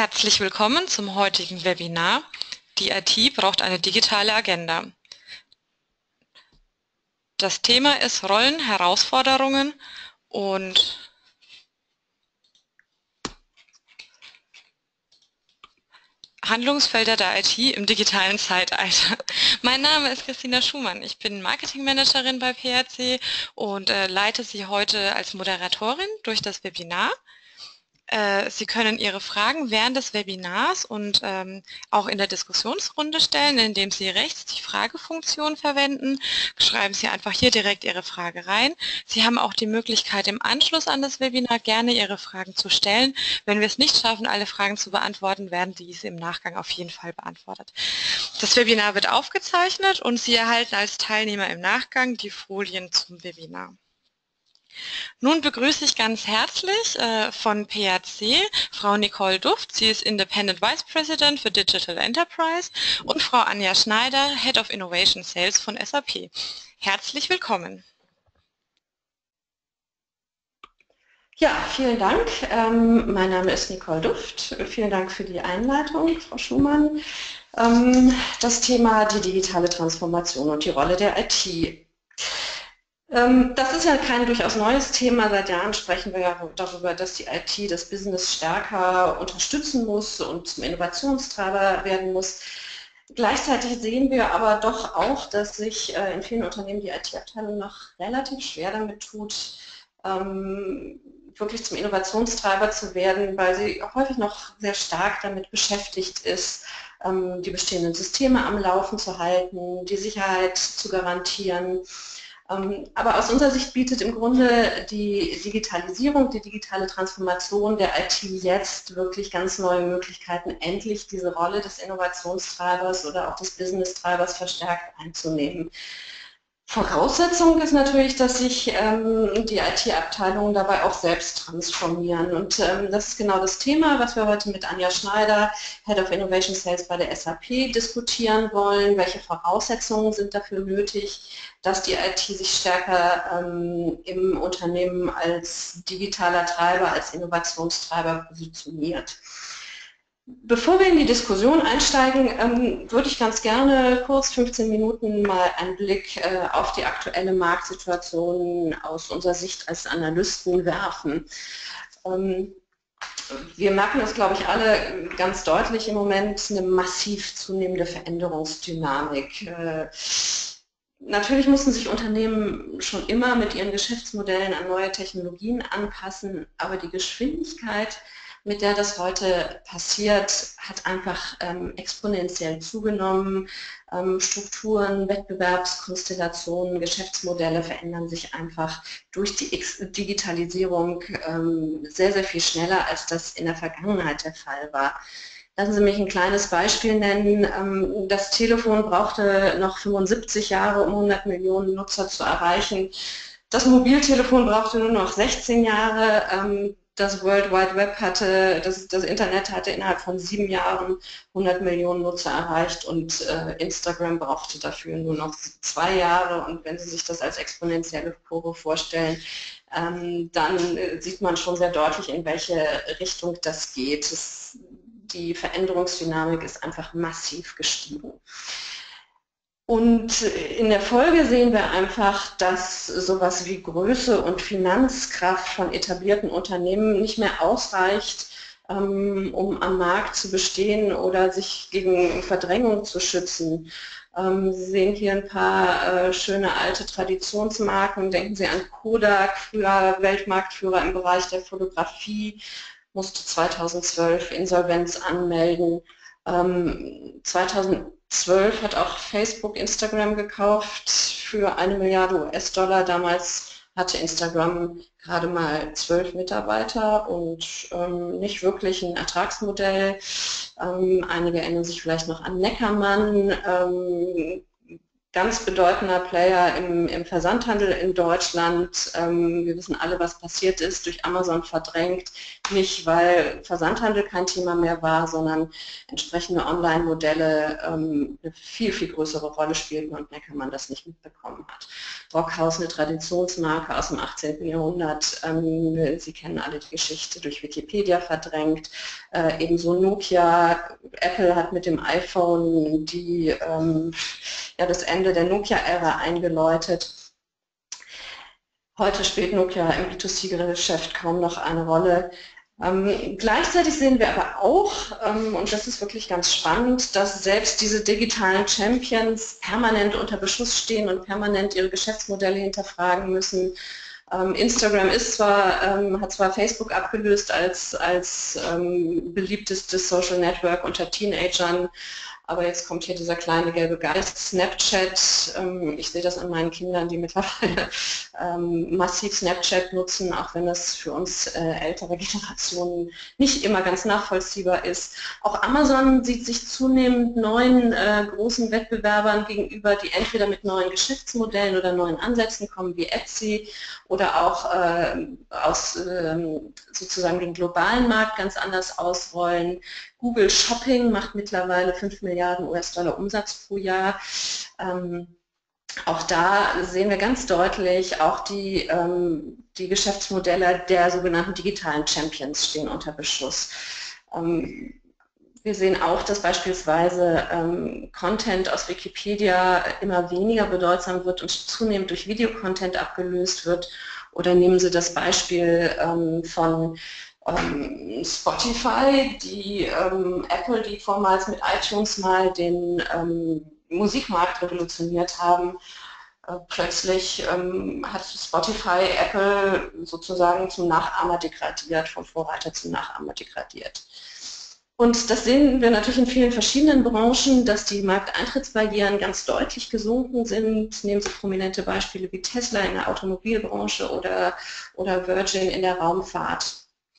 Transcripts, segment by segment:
Herzlich willkommen zum heutigen Webinar. Die IT braucht eine digitale Agenda. Das Thema ist Rollen, Herausforderungen und Handlungsfelder der IT im digitalen Zeitalter. Mein Name ist Christina Schumann. Ich bin Marketingmanagerin bei PRC und leite Sie heute als Moderatorin durch das Webinar. Sie können Ihre Fragen während des Webinars und auch in der Diskussionsrunde stellen, indem Sie rechts die Fragefunktion verwenden. Schreiben Sie einfach hier direkt Ihre Frage rein. Sie haben auch die Möglichkeit, im Anschluss an das Webinar gerne Ihre Fragen zu stellen. Wenn wir es nicht schaffen, alle Fragen zu beantworten, werden diese im Nachgang auf jeden Fall beantwortet. Das Webinar wird aufgezeichnet und Sie erhalten als Teilnehmer im Nachgang die Folien zum Webinar. Nun begrüße ich ganz herzlich von PRC Frau Nicole Duft, sie ist Independent Vice President für Digital Enterprise, und Frau Anja Schneider, Head of Innovation Sales von SAP. Herzlich willkommen. Ja, vielen Dank. Mein Name ist Nicole Duft. Vielen Dank für die Einleitung, Frau Schumann. Das Thema die digitale Transformation und die Rolle der IT. Das ist ja kein durchaus neues Thema. Seit Jahren sprechen wir ja darüber, dass die IT das Business stärker unterstützen muss und zum Innovationstreiber werden muss. Gleichzeitig sehen wir aber doch auch, dass sich in vielen Unternehmen die IT-Abteilung noch relativ schwer damit tut, wirklich zum Innovationstreiber zu werden, weil sie häufig noch sehr stark damit beschäftigt ist, die bestehenden Systeme am Laufen zu halten, die Sicherheit zu garantieren. Aber aus unserer Sicht bietet im Grunde die Digitalisierung, die digitale Transformation der IT jetzt wirklich ganz neue Möglichkeiten, endlich diese Rolle des Innovationstreibers oder auch des Business-Treibers verstärkt einzunehmen. Voraussetzung ist natürlich, dass sich die IT-Abteilungen dabei auch selbst transformieren. Und das ist genau das Thema, was wir heute mit Anja Schneider, Head of Innovation Sales bei der SAP, diskutieren wollen. Welche Voraussetzungen sind dafür nötig, dass die IT sich stärker im Unternehmen als digitaler Treiber, als Innovationstreiber positioniert? Bevor wir in die Diskussion einsteigen, würde ich ganz gerne kurz 15 Minuten mal einen Blick auf die aktuelle Marktsituation aus unserer Sicht als Analysten werfen. Wir merken das, glaube ich, alle ganz deutlich im Moment, eine massiv zunehmende Veränderungsdynamik. Natürlich mussten sich Unternehmen schon immer mit ihren Geschäftsmodellen an neue Technologien anpassen, aber die Geschwindigkeit, mit der das heute passiert, hat einfach exponentiell zugenommen. Strukturen, Wettbewerbskonstellationen, Geschäftsmodelle verändern sich einfach durch die Digitalisierung sehr, sehr viel schneller, als das in der Vergangenheit der Fall war. Lassen Sie mich ein kleines Beispiel nennen. Das Telefon brauchte noch 75 Jahre, um 100 Millionen Nutzer zu erreichen. Das Mobiltelefon brauchte nur noch 16 Jahre. Das World Wide Web das Internet hatte innerhalb von 7 Jahren 100 Millionen Nutzer erreicht und Instagram brauchte dafür nur noch 2 Jahre. Und wenn Sie sich das als exponentielle Kurve vorstellen, dann sieht man schon sehr deutlich, in welche Richtung das geht. Die Veränderungsdynamik ist einfach massiv gestiegen. Und in der Folge sehen wir einfach, dass sowas wie Größe und Finanzkraft von etablierten Unternehmen nicht mehr ausreicht, um am Markt zu bestehen oder sich gegen Verdrängung zu schützen. Sie sehen hier ein paar schöne alte Traditionsmarken. Denken Sie an Kodak, früher Weltmarktführer im Bereich der Fotografie, musste 2012 Insolvenz anmelden. 2012 hat auch Facebook Instagram gekauft für 1 Milliarde US-Dollar. Damals hatte Instagram gerade mal 12 Mitarbeiter und nicht wirklich ein Ertragsmodell. Einige erinnern sich vielleicht noch an Neckermann. ganz bedeutender Player im Versandhandel in Deutschland. Wir wissen alle, was passiert ist, durch Amazon verdrängt. Nicht, weil Versandhandel kein Thema mehr war, sondern entsprechende Online-Modelle eine viel, viel größere Rolle spielten und Neckermann das nicht mitbekommen hat. Brockhaus, eine Traditionsmarke aus dem 18. Jahrhundert. Sie kennen alle die Geschichte, durch Wikipedia verdrängt. Ebenso Nokia. Apple hat mit dem iPhone das Ende der Nokia-Ära eingeläutet. Heute spielt Nokia im B2C-Geschäft kaum noch eine Rolle. Gleichzeitig sehen wir aber auch, und das ist wirklich ganz spannend, dass selbst diese digitalen Champions permanent unter Beschuss stehen und permanent ihre Geschäftsmodelle hinterfragen müssen. Instagram hat zwar Facebook abgelöst als beliebtestes Social Network unter Teenagern, aber jetzt kommt hier dieser kleine gelbe Geist, Snapchat. Ich sehe das an meinen Kindern, die mittlerweile massiv Snapchat nutzen, auch wenn das für uns ältere Generationen nicht immer ganz nachvollziehbar ist. Auch Amazon sieht sich zunehmend neuen großen Wettbewerbern gegenüber, die entweder mit neuen Geschäftsmodellen oder neuen Ansätzen kommen, wie Etsy, oder auch sozusagen den globalen Markt ganz anders ausrollen. Google Shopping macht mittlerweile 5 Milliarden US-Dollar Umsatz pro Jahr. Auch da sehen wir ganz deutlich, auch die Geschäftsmodelle der sogenannten digitalen Champions stehen unter Beschuss. Wir sehen auch, dass beispielsweise Content aus Wikipedia immer weniger bedeutsam wird und zunehmend durch Videocontent abgelöst wird. Oder nehmen Sie das Beispiel von Spotify, Apple, die vormals mit iTunes mal den Musikmarkt revolutioniert haben. Plötzlich hat Spotify Apple sozusagen zum Nachahmer degradiert, vom Vorreiter zum Nachahmer degradiert. Und das sehen wir natürlich in vielen verschiedenen Branchen, dass die Markteintrittsbarrieren ganz deutlich gesunken sind. Nehmen Sie prominente Beispiele wie Tesla in der Automobilbranche oder Virgin in der Raumfahrt.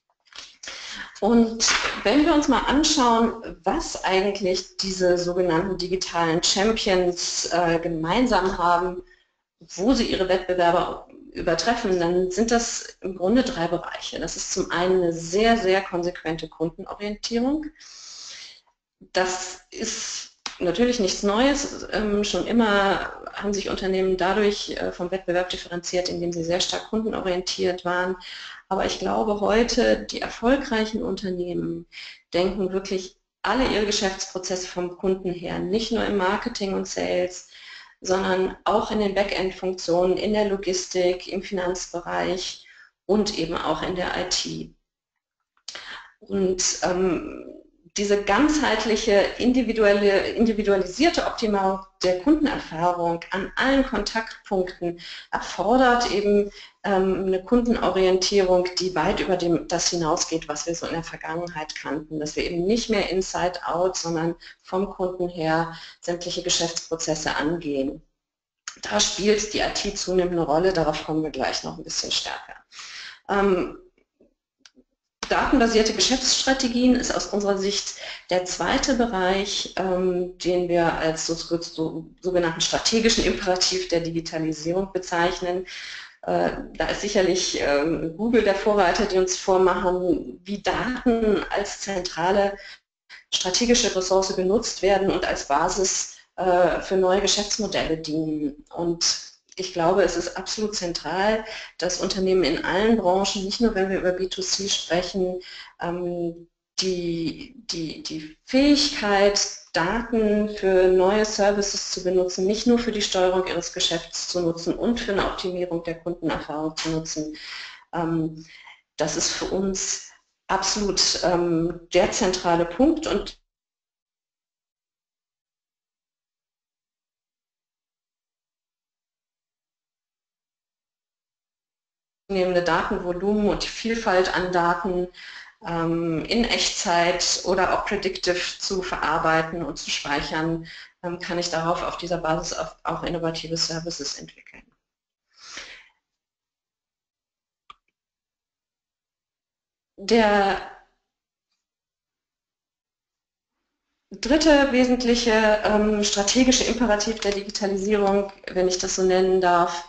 Und wenn wir uns mal anschauen, was eigentlich diese sogenannten digitalen Champions gemeinsam haben, wo sie ihre Wettbewerber übertreffen, dann sind das im Grunde 3 Bereiche. Das ist zum einen eine sehr, sehr konsequente Kundenorientierung. Das ist natürlich nichts Neues. Schon immer haben sich Unternehmen dadurch vom Wettbewerb differenziert, indem sie sehr stark kundenorientiert waren. Aber ich glaube, heute die erfolgreichen Unternehmen denken wirklich alle ihre Geschäftsprozesse vom Kunden her, nicht nur im Marketing und Sales, sondern auch in den Backend-Funktionen, in der Logistik, im Finanzbereich und eben auch in der IT. Und diese ganzheitliche, individualisierte Optimierung der Kundenerfahrung an allen Kontaktpunkten erfordert eben eine Kundenorientierung, die weit über das hinausgeht, was wir so in der Vergangenheit kannten, dass wir eben nicht mehr Inside-Out, sondern vom Kunden her sämtliche Geschäftsprozesse angehen. Da spielt die IT zunehmend eine Rolle, darauf kommen wir gleich noch ein bisschen stärker. Datenbasierte Geschäftsstrategien ist aus unserer Sicht der zweite Bereich, den wir als sogenannten strategischen Imperativ der Digitalisierung bezeichnen. Da ist sicherlich Google der Vorreiter, die uns vormachen, wie Daten als zentrale strategische Ressource genutzt werden und als Basis für neue Geschäftsmodelle dienen. Und ich glaube, es ist absolut zentral, dass Unternehmen in allen Branchen, nicht nur wenn wir über B2C sprechen, die Fähigkeit, Daten für neue Services zu benutzen, nicht nur für die Steuerung ihres Geschäfts zu nutzen und für eine Optimierung der Kundenerfahrung zu nutzen, das ist für uns absolut der zentrale Punkt. Und zunehmende Datenvolumen und die Vielfalt an Daten in Echtzeit oder auch predictive zu verarbeiten und zu speichern, kann ich darauf auf dieser Basis auch innovative Services entwickeln. dritte wesentliche strategische Imperativ der Digitalisierung, wenn ich das so nennen darf,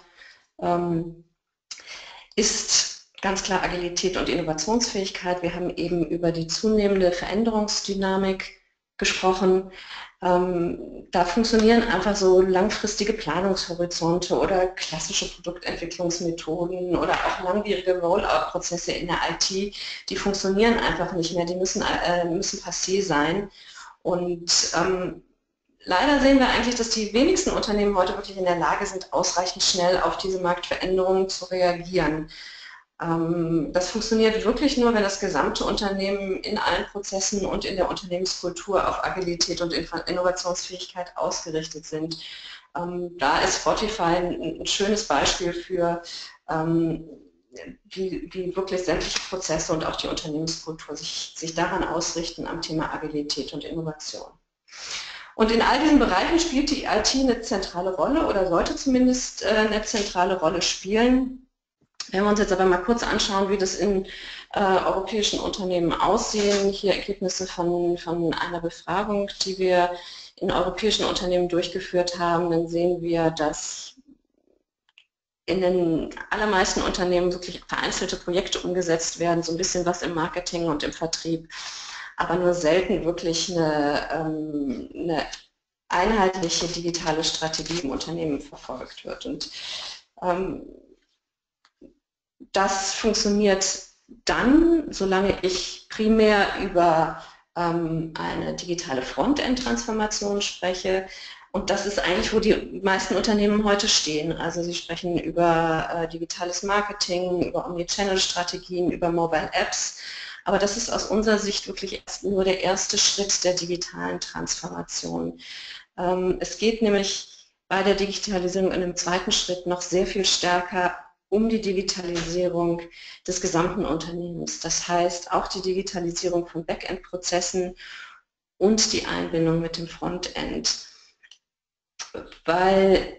ist ganz klar Agilität und Innovationsfähigkeit. Wir haben eben über die zunehmende Veränderungsdynamik gesprochen. Da funktionieren einfach so langfristige Planungshorizonte oder klassische Produktentwicklungsmethoden oder auch langwierige Rollout-Prozesse in der IT, die funktionieren einfach nicht mehr, die müssen passé sein. Und leider sehen wir eigentlich, dass die wenigsten Unternehmen heute wirklich in der Lage sind, ausreichend schnell auf diese Marktveränderungen zu reagieren. Das funktioniert wirklich nur, wenn das gesamte Unternehmen in allen Prozessen und in der Unternehmenskultur auf Agilität und Innovationsfähigkeit ausgerichtet sind. Da ist Spotify ein schönes Beispiel für, wie wirklich sämtliche Prozesse und auch die Unternehmenskultur sich daran ausrichten am Thema Agilität und Innovation. Und in all diesen Bereichen spielt die IT eine zentrale Rolle oder sollte zumindest eine zentrale Rolle spielen. Wenn wir uns jetzt aber mal kurz anschauen, wie das in europäischen Unternehmen aussehen, hier Ergebnisse von einer Befragung, die wir in europäischen Unternehmen durchgeführt haben, dann sehen wir, dass in den allermeisten Unternehmen wirklich vereinzelte Projekte umgesetzt werden, so ein bisschen was im Marketing und im Vertrieb, aber nur selten wirklich eine einheitliche digitale Strategie im Unternehmen verfolgt wird. Und das funktioniert dann, solange ich primär über eine digitale Frontend-Transformation spreche. Und das ist eigentlich, wo die meisten Unternehmen heute stehen. Also sie sprechen über digitales Marketing, über Omnichannel-Strategien, über Mobile Apps. Aber das ist aus unserer Sicht wirklich erst nur der erste Schritt der digitalen Transformation. Es geht nämlich bei der Digitalisierung in einem zweiten Schritt noch sehr viel stärker um die Digitalisierung des gesamten Unternehmens. Das heißt auch die Digitalisierung von Backend-Prozessen und die Einbindung mit dem Frontend. Weil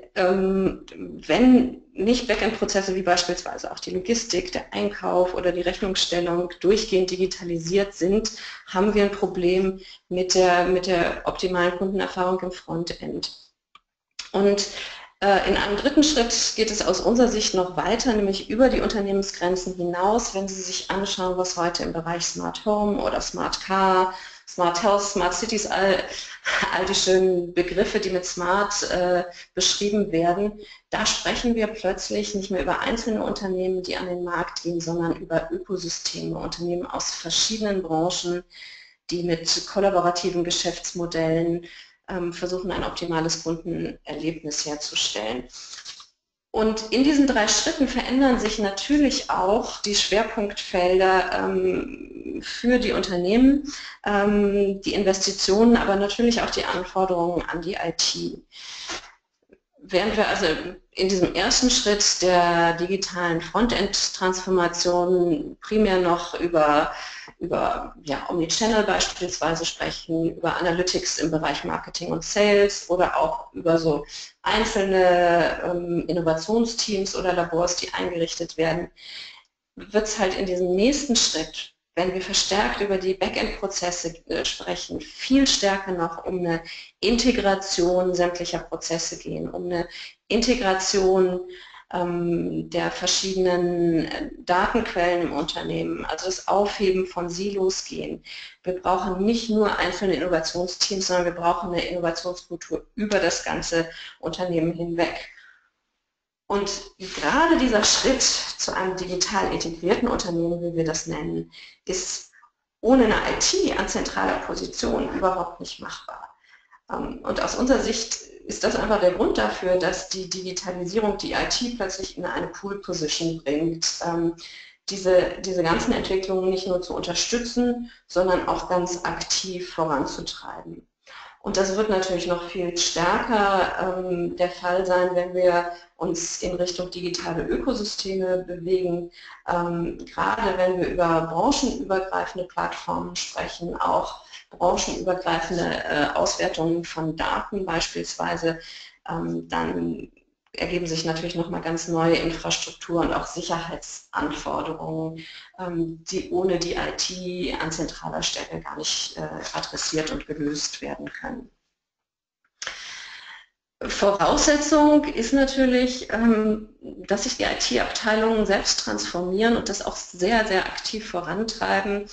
wenn nicht Backend-Prozesse wie beispielsweise auch die Logistik, der Einkauf oder die Rechnungsstellung durchgehend digitalisiert sind, haben wir ein Problem mit der optimalen Kundenerfahrung im Frontend. Und in einem dritten Schritt geht es aus unserer Sicht noch weiter, nämlich über die Unternehmensgrenzen hinaus, wenn Sie sich anschauen, was heute im Bereich Smart Home oder Smart Car, Smart Health, Smart Cities, all die schönen Begriffe, die mit Smart beschrieben werden, da sprechen wir plötzlich nicht mehr über einzelne Unternehmen, die an den Markt gehen, sondern über Ökosysteme, Unternehmen aus verschiedenen Branchen, die mit kollaborativen Geschäftsmodellen versuchen, ein optimales Kundenerlebnis herzustellen. Und in diesen 3 Schritten verändern sich natürlich auch die Schwerpunktfelder für die Unternehmen, die Investitionen, aber natürlich auch die Anforderungen an die IT. Während wir also in diesem ersten Schritt der digitalen Frontend-Transformation primär noch über Omnichannel beispielsweise sprechen, über Analytics im Bereich Marketing und Sales oder auch über so einzelne Innovationsteams oder Labors, die eingerichtet werden, wird es halt in diesem nächsten Schritt, wenn wir verstärkt über die Backend-Prozesse sprechen, viel stärker noch um eine Integration sämtlicher Prozesse gehen, um eine Integration der verschiedenen Datenquellen im Unternehmen, also das Aufheben von Silos gehen. Wir brauchen nicht nur einzelne Innovationsteams, sondern wir brauchen eine Innovationskultur über das ganze Unternehmen hinweg. Und gerade dieser Schritt zu einem digital integrierten Unternehmen, wie wir das nennen, ist ohne eine IT an zentraler Position überhaupt nicht machbar. Und aus unserer Sicht ist das einfach der Grund dafür, dass die Digitalisierung die IT plötzlich in eine Pool-Position bringt, diese ganzen Entwicklungen nicht nur zu unterstützen, sondern auch ganz aktiv voranzutreiben. Und das wird natürlich noch viel stärker der Fall sein, wenn wir uns in Richtung digitale Ökosysteme bewegen, gerade wenn wir über branchenübergreifende Plattformen sprechen, auch branchenübergreifende Auswertungen von Daten beispielsweise, dann ergeben sich natürlich nochmal ganz neue Infrastruktur- und auch Sicherheitsanforderungen, die ohne die IT an zentraler Stelle gar nicht adressiert und gelöst werden können. Voraussetzung ist natürlich, dass sich die IT-Abteilungen selbst transformieren und das auch sehr, sehr aktiv vorantreiben.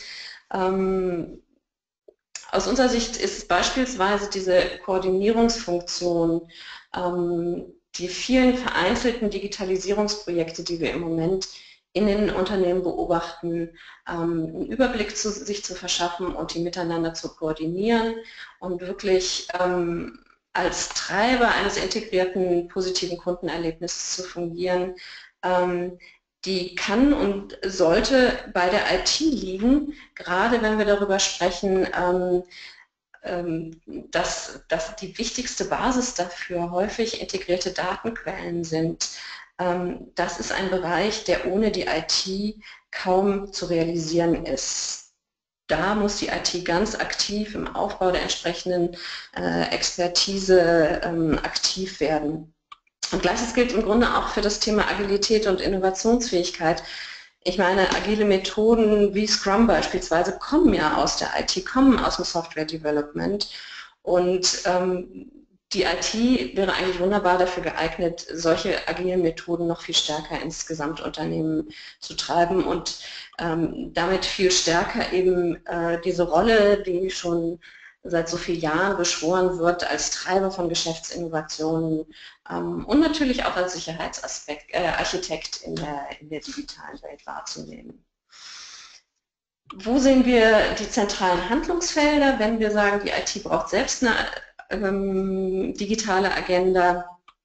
Aus unserer Sicht ist beispielsweise diese Koordinierungsfunktion, die vielen vereinzelten Digitalisierungsprojekte, die wir im Moment in den Unternehmen beobachten, einen Überblick sich zu verschaffen und die miteinander zu koordinieren und wirklich als Treiber eines integrierten positiven Kundenerlebnisses zu fungieren, die kann und sollte bei der IT liegen, gerade wenn wir darüber sprechen, dass die wichtigste Basis dafür häufig integrierte Datenquellen sind. Das ist ein Bereich, der ohne die IT kaum zu realisieren ist. Da muss die IT ganz aktiv im Aufbau der entsprechenden Expertise aktiv werden. Und Gleiches gilt im Grunde auch für das Thema Agilität und Innovationsfähigkeit. Ich meine, agile Methoden wie Scrum beispielsweise kommen ja aus der IT, kommen aus dem Software Development und die IT wäre eigentlich wunderbar dafür geeignet, solche agilen Methoden noch viel stärker ins Gesamtunternehmen zu treiben und damit viel stärker eben diese Rolle, die schon seit so vielen Jahren beschworen wird, als Treiber von Geschäftsinnovationen und natürlich auch als Sicherheitsaspekt, Architekt in der digitalen Welt wahrzunehmen. Wo sehen wir die zentralen Handlungsfelder, wenn wir sagen, die IT braucht selbst eine digitale Agenda?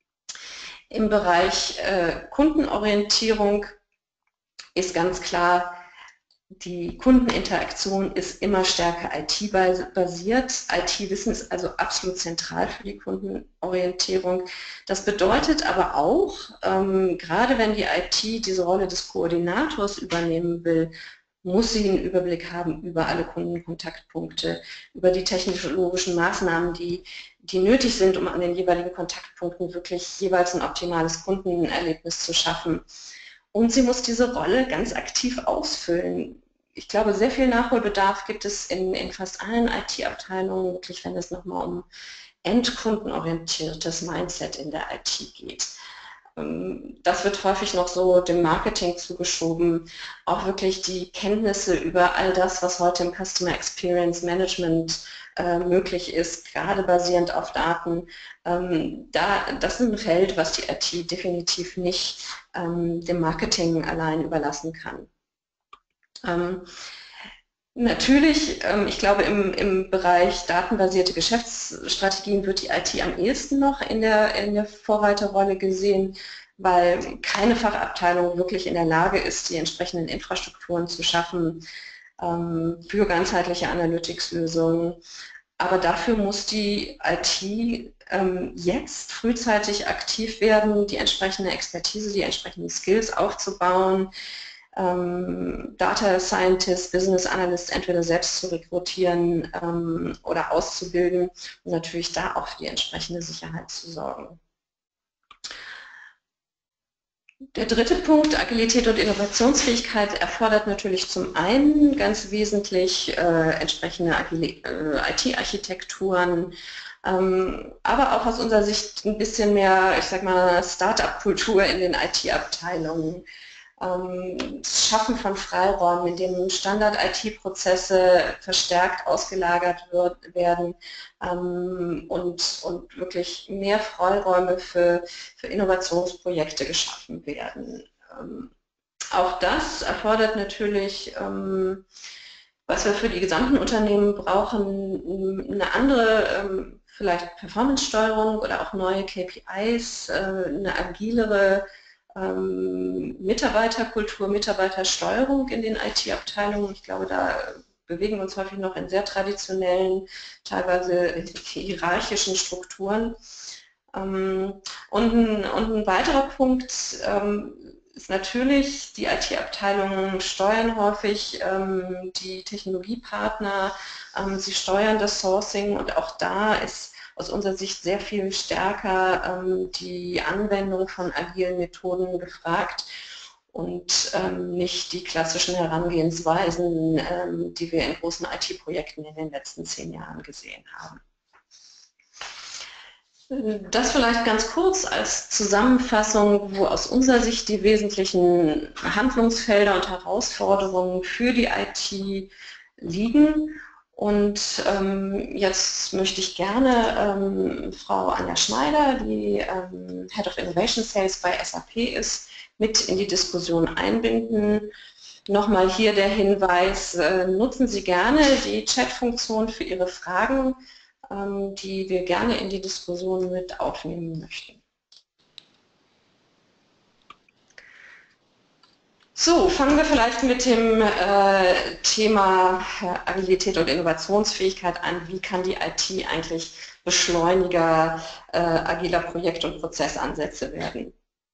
Im Bereich Kundenorientierung ist ganz klar, die Kundeninteraktion ist immer stärker IT-basiert. IT-Wissen ist also absolut zentral für die Kundenorientierung. Das bedeutet aber auch, gerade wenn die IT diese Rolle des Koordinators übernehmen will, muss sie einen Überblick haben über alle Kundenkontaktpunkte, über die technologischen Maßnahmen, die nötig sind, um an den jeweiligen Kontaktpunkten wirklich jeweils ein optimales Kundenerlebnis zu schaffen. Und sie muss diese Rolle ganz aktiv ausfüllen. Ich glaube, sehr viel Nachholbedarf gibt es in fast allen IT-Abteilungen, wirklich wenn es nochmal um endkundenorientiertes Mindset in der IT geht. Das wird häufig noch so dem Marketing zugeschoben, auch wirklich die Kenntnisse über all das, was heute im Customer Experience Management möglich ist, gerade basierend auf Daten. Das ist ein Feld, was die IT definitiv nicht dem Marketing allein überlassen kann. Natürlich, ich glaube, im Bereich datenbasierte Geschäftsstrategien wird die IT am ehesten noch in der Vorreiterrolle gesehen, weil keine Fachabteilung wirklich in der Lage ist, die entsprechenden Infrastrukturen zu schaffen für ganzheitliche Analytics-Lösungen. Aber dafür muss die IT jetzt frühzeitig aktiv werden, die entsprechende Expertise, die entsprechenden Skills aufzubauen, Data Scientists, Business Analysts entweder selbst zu rekrutieren oder auszubilden und natürlich da auch für die entsprechende Sicherheit zu sorgen. Der dritte Punkt, Agilität und Innovationsfähigkeit, erfordert natürlich zum einen ganz wesentlich entsprechende IT-Architekturen, aber auch aus unserer Sicht ein bisschen mehr, ich sag mal, Start-up-Kultur in den IT-Abteilungen. Das Schaffen von Freiräumen, in denen Standard-IT-Prozesse verstärkt ausgelagert werden und wirklich mehr Freiräume für Innovationsprojekte geschaffen werden. Auch das erfordert natürlich, was wir für die gesamten Unternehmen brauchen, eine andere vielleicht Performance-Steuerung oder auch neue KPIs, eine agilere Mitarbeiterkultur, Mitarbeitersteuerung in den IT-Abteilungen. Ich glaube, da bewegen wir uns häufig noch in sehr traditionellen, teilweise hierarchischen Strukturen. Und ein weiterer Punkt ist natürlich, die IT-Abteilungen steuern häufig die Technologiepartner, sie steuern das Sourcing und auch da ist aus unserer Sicht sehr viel stärker die Anwendung von agilen Methoden gefragt und nicht die klassischen Herangehensweisen, die wir in großen IT-Projekten in den letzten 10 Jahren gesehen haben. Das vielleicht ganz kurz als Zusammenfassung, wo aus unserer Sicht die wesentlichen Handlungsfelder und Herausforderungen für die IT liegen. Und jetzt möchte ich gerne Frau Anja Schneider, die Head of Innovation Sales bei SAP ist, mit in die Diskussion einbinden. Nochmal hier der Hinweis, nutzen Sie gerne die Chat-Funktion für Ihre Fragen, die wir gerne in die Diskussion mit aufnehmen möchten. So, fangen wir vielleicht mit dem Thema Agilität und Innovationsfähigkeit an. Wie kann die IT eigentlich Beschleuniger agiler Projekt- und Prozessansätze werden?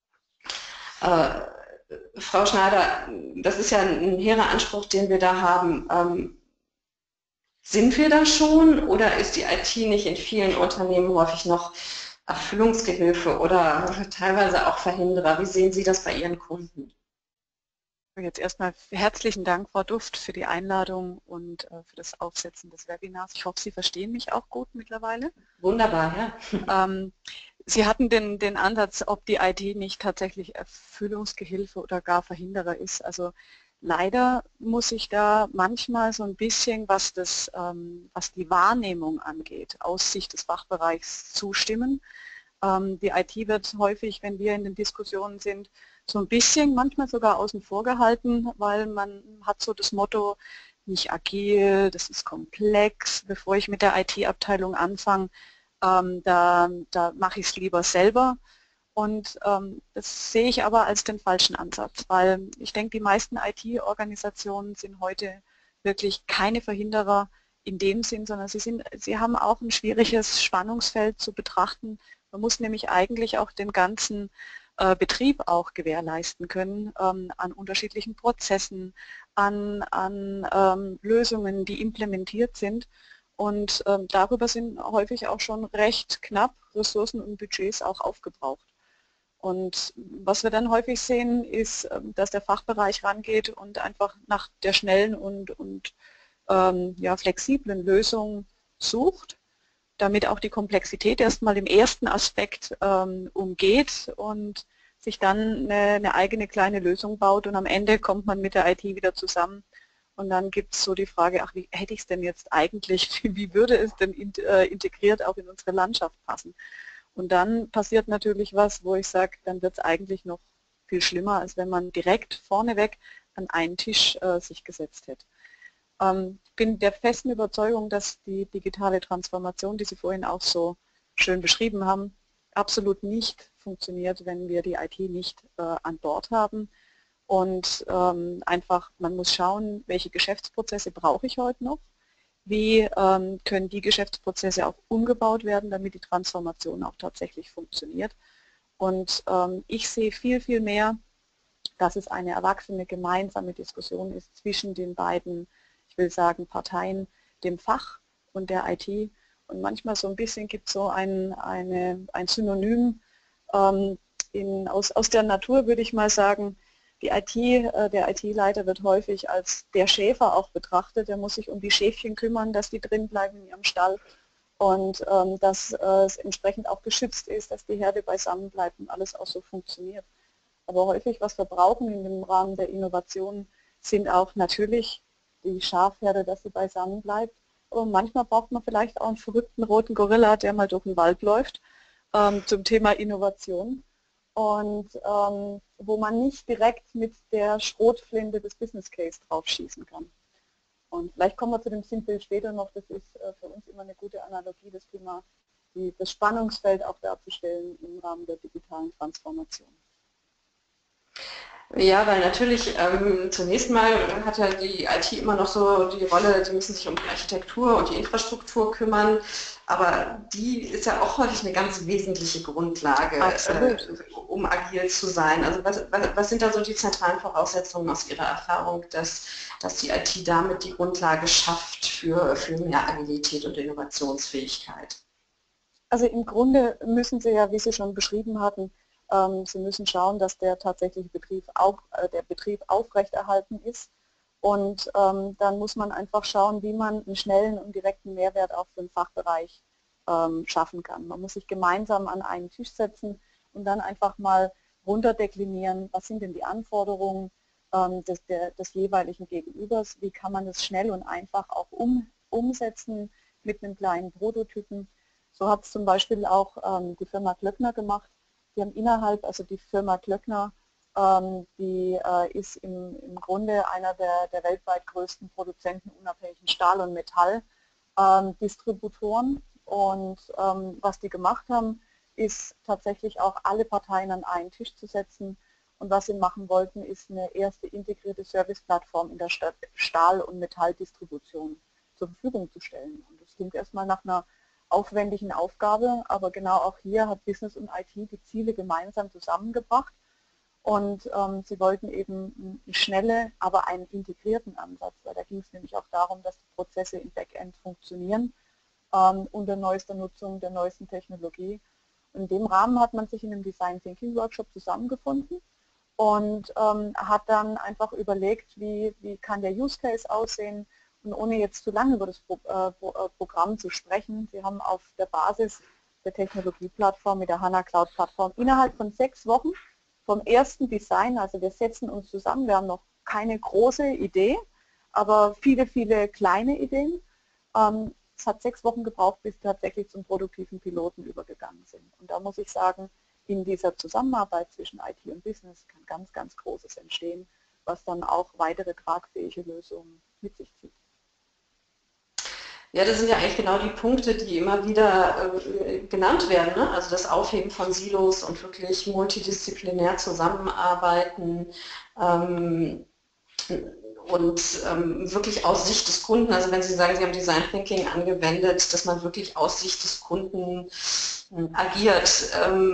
Frau Schneider, das ist ja ein hehrer Anspruch, den wir da haben. Sind wir da schon oder ist die IT nicht in vielen Unternehmen häufig noch Erfüllungsgehilfe oder teilweise auch Verhinderer? Wie sehen Sie das bei Ihren Kunden? Jetzt erstmal herzlichen Dank, Frau Duft, für die Einladung und für das Aufsetzen des Webinars. Ich hoffe, Sie verstehen mich auch gut mittlerweile. Wunderbar, ja. Sie hatten den Ansatz, ob die IT nicht tatsächlich Erfüllungsgehilfe oder gar Verhinderer ist. Also leider muss ich da manchmal so ein bisschen, was die Wahrnehmung angeht, aus Sicht des Fachbereichs zustimmen. Die IT wird häufig, wenn wir in den Diskussionen sind, so ein bisschen, manchmal sogar außen vor gehalten, weil man hat so das Motto, nicht agil, das ist komplex, bevor ich mit der IT-Abteilung anfange, da mache ich es lieber selber. Und das sehe ich aber als den falschen Ansatz, weil ich denke, die meisten IT-Organisationen sind heute wirklich keine Verhinderer in dem Sinn, sondern sie haben auch ein schwieriges Spannungsfeld zu betrachten. Man muss nämlich eigentlich auch den ganzen Betrieb auch gewährleisten können an unterschiedlichen Prozessen, an Lösungen, die implementiert sind. Und darüber sind häufig auch schon recht knapp Ressourcen und Budgets auch aufgebraucht. Und was wir dann häufig sehen, ist, dass der Fachbereich rangeht und einfach nach der schnellen und ja, flexiblen Lösung sucht, damit auch die Komplexität erstmal im ersten Aspekt umgeht und sich dann eine eigene kleine Lösung baut und am Ende kommt man mit der IT wieder zusammen und dann gibt es so die Frage, ach, wie hätte ich es denn jetzt eigentlich, wie würde es denn integriert auch in unsere Landschaft passen? Und dann passiert natürlich was, wo ich sage, dann wird es eigentlich noch viel schlimmer, als wenn man direkt vorneweg an einen Tisch sich gesetzt hätte. Ich bin der festen Überzeugung, dass die digitale Transformation, die Sie vorhin auch so schön beschrieben haben, absolut nicht funktioniert, wenn wir die IT nicht an Bord haben. Und einfach, man muss schauen, welche Geschäftsprozesse brauche ich heute noch, wie können die Geschäftsprozesse auch umgebaut werden, damit die Transformation auch tatsächlich funktioniert. Und ich sehe viel, viel mehr, dass es eine erwachsene gemeinsame Diskussion ist zwischen den beiden, ich will sagen, Parteien, dem Fach und der IT. Und manchmal so ein bisschen gibt es so ein Synonym aus der Natur, würde ich mal sagen. Der IT-Leiter wird häufig als der Schäfer auch betrachtet. Der muss sich um die Schäfchen kümmern, dass die drin bleiben in ihrem Stall und dass es entsprechend auch geschützt ist, dass die Herde beisammen bleibt und alles auch so funktioniert. Aber häufig, was wir brauchen in dem Rahmen der Innovation, sind auch natürlich die Schafherde, dass sie beisammen bleibt. Aber manchmal braucht man vielleicht auch einen verrückten roten Gorilla, der mal durch den Wald läuft, zum Thema Innovation. Und wo man nicht direkt mit der Schrotflinte des Business Case drauf schießen kann. Und vielleicht kommen wir zu dem Sinnbild später noch, das ist für uns immer eine gute Analogie, das Thema, das Spannungsfeld auch darzustellen im Rahmen der digitalen Transformation. Ja, weil natürlich zunächst mal hat ja die IT immer noch so die Rolle, die müssen sich um die Architektur und die Infrastruktur kümmern, aber die ist ja auch häufig eine ganz wesentliche Grundlage, um agil zu sein. Also was sind da so die zentralen Voraussetzungen aus Ihrer Erfahrung, dass die IT damit die Grundlage schafft für mehr Agilität und Innovationsfähigkeit? Also im Grunde müssen Sie ja, wie Sie schon beschrieben hatten, Sie müssen schauen, dass der tatsächliche Betrieb, der Betrieb aufrechterhalten ist. Und dann muss man einfach schauen, wie man einen schnellen und direkten Mehrwert auch für den Fachbereich schaffen kann. Man muss sich gemeinsam an einen Tisch setzen und dann einfach mal runterdeklinieren, was sind denn die Anforderungen des jeweiligen Gegenübers, wie kann man das schnell und einfach auch umsetzen mit einem kleinen Prototypen. So hat es zum Beispiel auch die Firma Klöckner gemacht. Die haben innerhalb, also die Firma Klöckner, die ist im Grunde einer der weltweit größten Produzenten unabhängigen Stahl- und Metalldistributoren. Und was die gemacht haben, ist tatsächlich auch alle Parteien an einen Tisch zu setzen. Und was sie machen wollten, ist eine erste integrierte Serviceplattform in der Stahl- und Metalldistribution zur Verfügung zu stellen. Und das klingt erstmal nach einer aufwendigen Aufgabe, aber genau auch hier hat Business und IT die Ziele gemeinsam zusammengebracht. Und sie wollten eben eine schnelle, aber einen integrierten Ansatz, weil da ging es nämlich auch darum, dass die Prozesse im Backend funktionieren unter neuester Nutzung der neuesten Technologie. In dem Rahmen hat man sich in einem Design Thinking Workshop zusammengefunden und hat dann einfach überlegt, wie kann der Use Case aussehen. Und ohne jetzt zu lange über das Programm zu sprechen, Sie haben auf der Basis der Technologieplattform mit der HANA Cloud Plattform innerhalb von 6 Wochen vom ersten Design, also wir setzen uns zusammen, wir haben noch keine große Idee, aber viele, viele kleine Ideen. Es hat 6 Wochen gebraucht, bis wir tatsächlich zum produktiven Piloten übergegangen sind. Und da muss ich sagen, in dieser Zusammenarbeit zwischen IT und Business kann ganz, ganz Großes entstehen, was dann auch weitere tragfähige Lösungen mit sich zieht. Ja, das sind ja eigentlich genau die Punkte, die immer wieder genannt werden, ne? Also das Aufheben von Silos und wirklich multidisziplinär zusammenarbeiten und wirklich aus Sicht des Kunden, also wenn Sie sagen, Sie haben Design Thinking angewendet, dass man wirklich aus Sicht des Kunden agiert.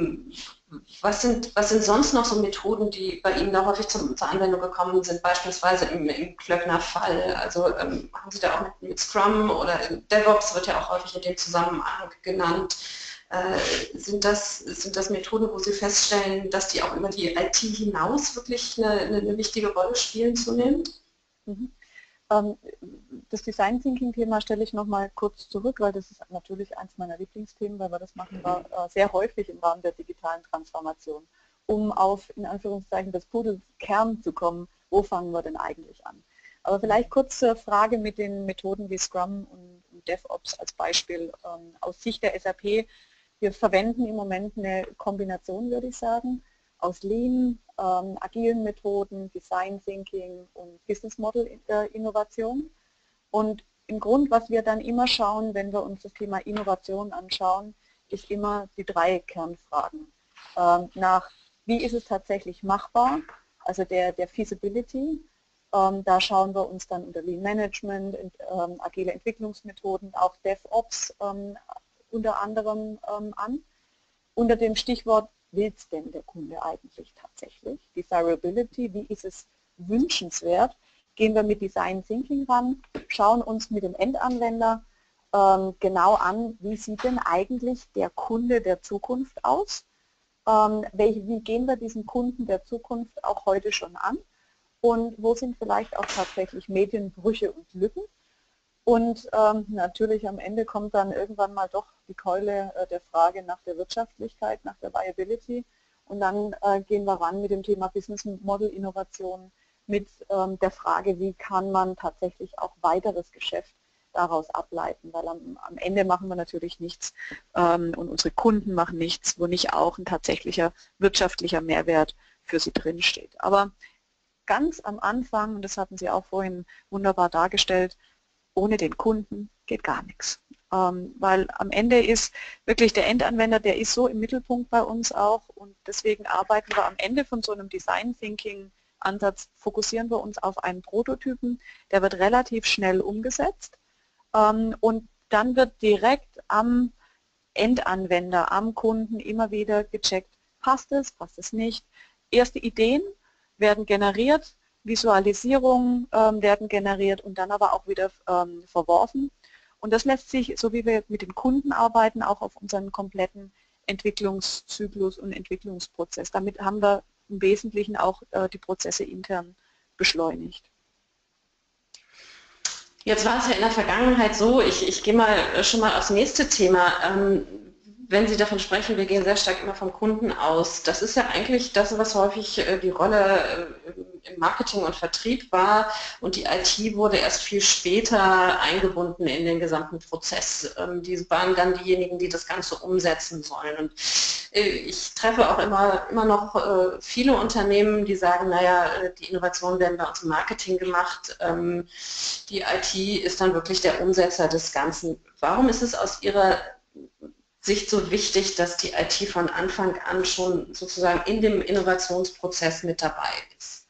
Was sind sonst noch so Methoden, die bei Ihnen da häufig zur Anwendung gekommen sind, beispielsweise im Klöckner Fall? Also haben Sie da auch mit Scrum oder DevOps wird ja auch häufig in dem Zusammenhang genannt. Sind das Methoden, wo Sie feststellen, dass die auch über die IT hinaus wirklich eine wichtige Rolle spielen zunehmend? Mhm. Das Design Thinking Thema stelle ich nochmal kurz zurück, weil das ist natürlich eins meiner Lieblingsthemen, weil wir das machen wir sehr häufig im Rahmen der digitalen Transformation, um auf, in Anführungszeichen, des Pudels Kern zu kommen, wo fangen wir denn eigentlich an? Aber vielleicht kurz zur Frage mit den Methoden wie Scrum und DevOps als Beispiel. Aus Sicht der SAP, wir verwenden im Moment eine Kombination, würde ich sagen, aus Lean, agilen Methoden, Design Thinking und Business Model Innovation. Und im Grund, was wir dann immer schauen, wenn wir uns das Thema Innovation anschauen, ist immer die 3 Kernfragen. Nach, wie ist es tatsächlich machbar, also der Feasibility. Da schauen wir uns dann unter Lean Management, agile Entwicklungsmethoden, auch DevOps unter anderem an. Unter dem Stichwort, will es denn der Kunde eigentlich tatsächlich? Desirability, wie ist es wünschenswert? Gehen wir mit Design Thinking ran, schauen uns mit dem Endanwender genau an, wie sieht denn eigentlich der Kunde der Zukunft aus? Wie gehen wir diesen Kunden der Zukunft auch heute schon an? Und wo sind vielleicht auch tatsächlich Medienbrüche und Lücken? Und natürlich am Ende kommt dann irgendwann mal doch die Keule der Frage nach der Wirtschaftlichkeit, nach der Viability. Und dann gehen wir ran mit dem Thema Business Model Innovation, mit der Frage, wie kann man tatsächlich auch weiteres Geschäft daraus ableiten. Weil am Ende machen wir natürlich nichts und unsere Kunden machen nichts, wo nicht auch ein tatsächlicher wirtschaftlicher Mehrwert für sie drinsteht. Aber ganz am Anfang, und das hatten Sie auch vorhin wunderbar dargestellt, ohne den Kunden geht gar nichts. Weil am Ende ist wirklich der Endanwender, der ist so im Mittelpunkt bei uns auch und deswegen arbeiten wir am Ende von so einem Design Thinking Ansatz, fokussieren wir uns auf einen Prototypen, der wird relativ schnell umgesetzt und dann wird direkt am Endanwender, am Kunden immer wieder gecheckt, passt es nicht. Erste Ideen werden generiert, Visualisierungen werden generiert und dann aber auch wieder verworfen. Und das lässt sich, so wie wir mit den Kunden arbeiten, auch auf unseren kompletten Entwicklungszyklus und Entwicklungsprozess. Damit haben wir im Wesentlichen auch die Prozesse intern beschleunigt. Jetzt war es ja in der Vergangenheit so, ich gehe mal schon mal aufs nächste Thema. Wenn Sie davon sprechen, wir gehen sehr stark immer vom Kunden aus. Das ist ja eigentlich das, was häufig die Rolle im Marketing und Vertrieb war, und die IT wurde erst viel später eingebunden in den gesamten Prozess. Die waren dann diejenigen, die das Ganze umsetzen sollen. Und ich treffe auch immer noch viele Unternehmen, die sagen, naja, die Innovationen werden bei uns im Marketing gemacht, die IT ist dann wirklich der Umsetzer des Ganzen. Warum ist es aus Ihrer Sicht so wichtig, dass die IT von Anfang an schon sozusagen in dem Innovationsprozess mit dabei ist?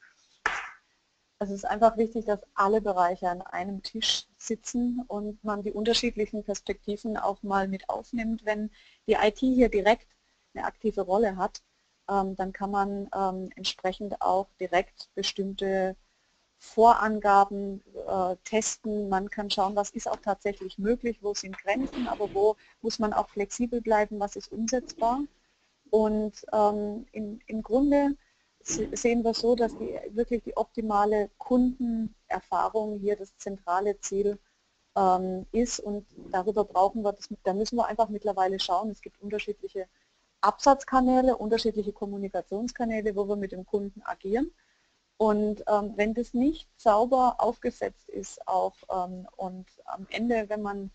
Also es ist einfach wichtig, dass alle Bereiche an einem Tisch sitzen und man die unterschiedlichen Perspektiven auch mal mit aufnimmt. Wenn die IT hier direkt eine aktive Rolle hat, dann kann man entsprechend auch direkt bestimmte Vorangaben testen. Man kann schauen, was ist auch tatsächlich möglich, wo sind Grenzen, aber wo muss man auch flexibel bleiben, was ist umsetzbar. Und im Grunde sehen wir so, dass wirklich die optimale Kundenerfahrung hier das zentrale Ziel ist, und darüber brauchen wir das, da müssen wir einfach mittlerweile schauen. Es gibt unterschiedliche Absatzkanäle, unterschiedliche Kommunikationskanäle, wo wir mit dem Kunden agieren. Und wenn das nicht sauber aufgesetzt ist auch und am Ende, wenn man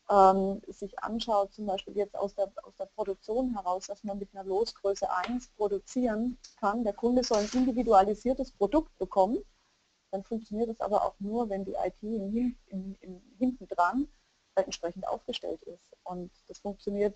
sich anschaut, zum Beispiel jetzt aus der Produktion heraus, dass man mit einer Losgröße 1 produzieren kann, der Kunde soll ein individualisiertes Produkt bekommen, dann funktioniert das aber auch nur, wenn die IT hinten dran entsprechend aufgestellt ist. Und das funktioniert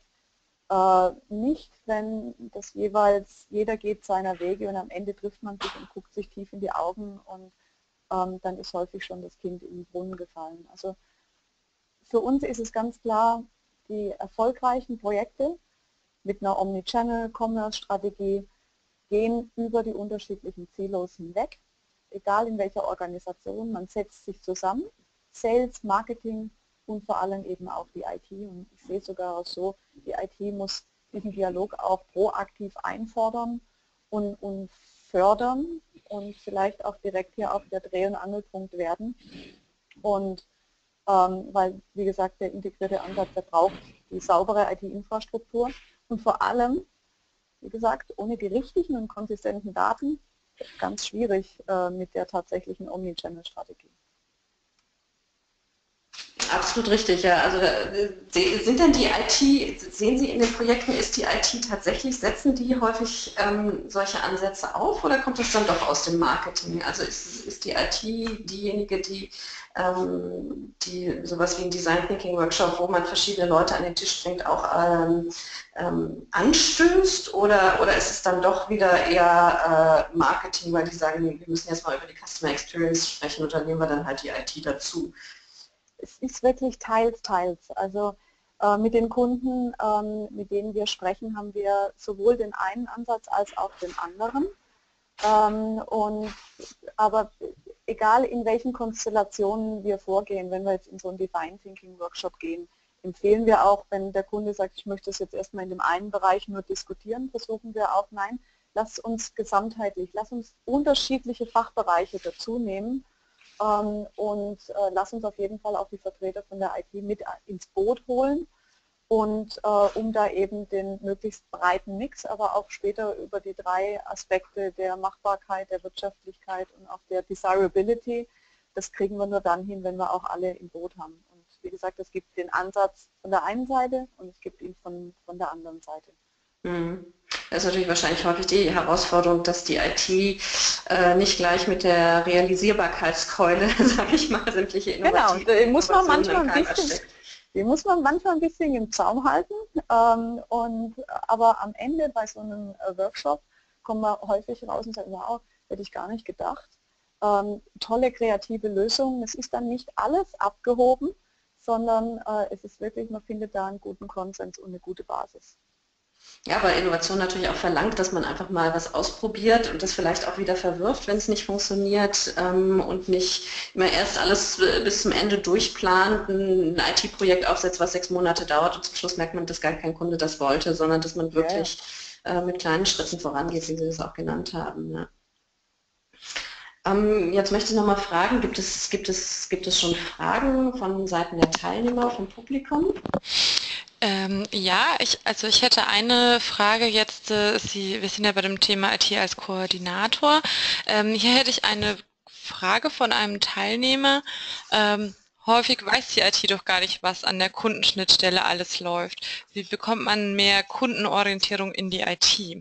nicht, wenn das jeweils, jeder geht seiner Wege und am Ende trifft man sich und guckt sich tief in die Augen und dann ist häufig schon das Kind in den Brunnen gefallen. Also für uns ist es ganz klar, die erfolgreichen Projekte mit einer Omnichannel-Commerce-Strategie gehen über die unterschiedlichen Silos hinweg, egal in welcher Organisation, man setzt sich zusammen, Sales, Marketing und vor allem eben auch die IT. Und ich sehe sogar so, die IT muss diesen Dialog auch proaktiv einfordern und fördern und vielleicht auch direkt hier auch der Dreh- und Angelpunkt werden. Und weil, wie gesagt, der integrierte Ansatz, der braucht die saubere IT-Infrastruktur und vor allem, wie gesagt, ohne die richtigen und konsistenten Daten ganz schwierig mit der tatsächlichen Omnichannel-Strategie. Absolut richtig, ja. Also sind denn die IT, sehen Sie in den Projekten, ist die IT tatsächlich, setzen die häufig solche Ansätze auf, oder kommt das dann doch aus dem Marketing? Also ist die IT diejenige, die sowas wie ein Design Thinking Workshop, wo man verschiedene Leute an den Tisch bringt, auch anstößt, oder ist es dann doch wieder eher Marketing, weil die sagen, wir müssen jetzt mal über die Customer Experience sprechen und dann nehmen wir dann halt die IT dazu? Es ist wirklich teils, teils. Also mit den Kunden, mit denen wir sprechen, haben wir sowohl den einen Ansatz als auch den anderen. Aber egal in welchen Konstellationen wir vorgehen, wenn wir jetzt in so einen Design Thinking Workshop gehen, empfehlen wir auch, wenn der Kunde sagt, ich möchte das jetzt erstmal in dem einen Bereich nur diskutieren, versuchen wir auch, nein, lass uns gesamtheitlich, lass uns unterschiedliche Fachbereiche dazu nehmen. Und lass uns auf jeden Fall auch die Vertreter von der IT mit ins Boot holen, und um da eben den möglichst breiten Mix, aber auch später über die 3 Aspekte der Machbarkeit, der Wirtschaftlichkeit und auch der Desirability, das kriegen wir nur dann hin, wenn wir auch alle im Boot haben. Und wie gesagt, es gibt den Ansatz von der einen Seite und es gibt ihn von der anderen Seite. Das ist natürlich wahrscheinlich häufig die Herausforderung, dass die IT nicht gleich mit der Realisierbarkeitskeule, sage ich mal, sämtliche Innovationen die muss man manchmal ein bisschen im Zaum halten. Aber am Ende bei so einem Workshop kommen wir häufig raus und sagen, wow, hätte ich gar nicht gedacht. Tolle kreative Lösungen. Es ist dann nicht alles abgehoben, sondern es ist wirklich, man findet da einen guten Konsens und eine gute Basis. Ja, weil Innovation natürlich auch verlangt, dass man einfach mal was ausprobiert und das vielleicht auch wieder verwirft, wenn es nicht funktioniert und nicht immer erst alles bis zum Ende durchplant, ein IT-Projekt aufsetzt, was 6 Monate dauert und zum Schluss merkt man, dass gar kein Kunde das wollte, sondern dass man Ja, ja. wirklich mit kleinen Schritten vorangeht, wie Sie das auch genannt haben. Ja. Jetzt möchte ich nochmal fragen, gibt es schon Fragen von Seiten der Teilnehmer, vom Publikum? Ja, also ich hätte eine Frage jetzt, wir sind ja bei dem Thema IT als Koordinator. Hier hätte ich eine Frage von einem Teilnehmer. Häufig weiß die IT doch gar nicht, was an der Kundenschnittstelle alles läuft. Wie bekommt man mehr Kundenorientierung in die IT?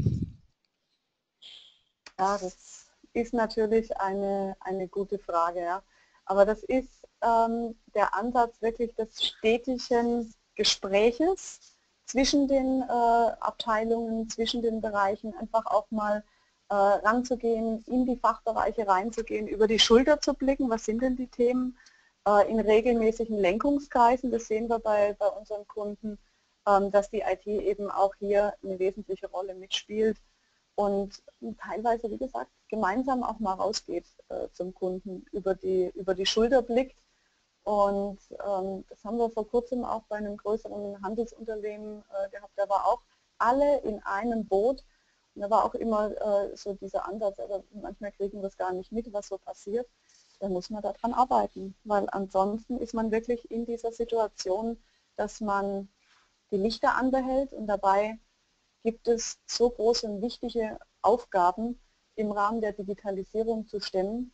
Ja, das ist natürlich eine gute Frage, ja. Aber das ist der Ansatz wirklich des stetigen Gespräches zwischen den Abteilungen, zwischen den Bereichen, einfach auch mal ranzugehen, in die Fachbereiche reinzugehen, über die Schulter zu blicken, was sind denn die Themen, in regelmäßigen Lenkungskreisen, das sehen wir bei unseren Kunden, dass die IT eben auch hier eine wesentliche Rolle mitspielt und teilweise, wie gesagt, gemeinsam auch mal rausgeht zum Kunden, über die Schulter blickt. Und das haben wir vor kurzem auch bei einem größeren Handelsunternehmen gehabt. Da war auch alle in einem Boot. Und da war auch immer so dieser Ansatz, aber manchmal kriegen wir es gar nicht mit, was so passiert. Da muss man daran arbeiten, weil ansonsten ist man wirklich in dieser Situation, dass man die Lichter anbehält und dabei gibt es so große und wichtige Aufgaben im Rahmen der Digitalisierung zu stemmen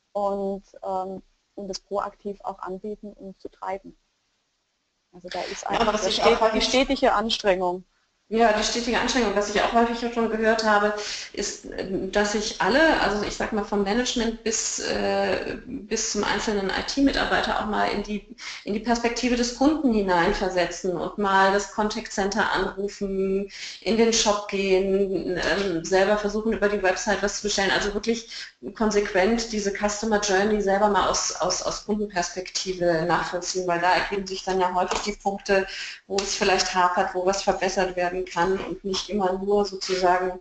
und das proaktiv auch anbieten und zu treiben. Also da ist Ja, einfach was ich auch die häufig stetige Anstrengung. Ja, die stetige Anstrengung, was ich auch häufig schon gehört habe, ist, dass sich alle, also ich sag mal vom Management bis zum einzelnen IT-Mitarbeiter auch mal in die Perspektive des Kunden hineinversetzen und mal das Contact Center anrufen, in den Shop gehen, selber versuchen über die Website was zu bestellen, also wirklich konsequent diese Customer Journey selber mal aus Kundenperspektive nachvollziehen, weil da ergeben sich dann ja häufig die Punkte, wo es vielleicht hapert, wo was verbessert werden kann und nicht immer nur sozusagen